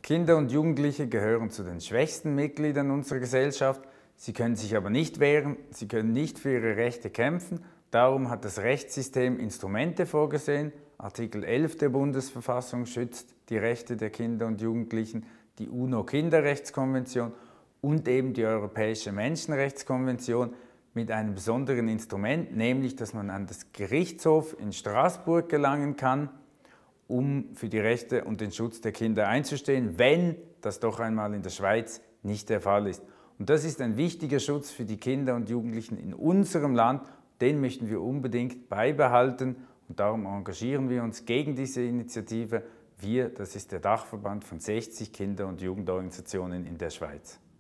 Kinder und Jugendliche gehören zu den schwächsten Mitgliedern unserer Gesellschaft. Sie können sich aber nicht wehren, sie können nicht für ihre Rechte kämpfen. Darum hat das Rechtssystem Instrumente vorgesehen. Artikel 11 der Bundesverfassung schützt die Rechte der Kinder und Jugendlichen, die UNO-Kinderrechtskonvention und eben die Europäische Menschenrechtskonvention mit einem besonderen Instrument, nämlich dass man an das Gerichtshof in Straßburg gelangen kann, um für die Rechte und den Schutz der Kinder einzustehen, wenn das doch einmal in der Schweiz nicht der Fall ist. Und das ist ein wichtiger Schutz für die Kinder und Jugendlichen in unserem Land. Den möchten wir unbedingt beibehalten und darum engagieren wir uns gegen diese Initiative. Wir, das ist der Dachverband von 60 Kinder- und Jugendorganisationen in der Schweiz.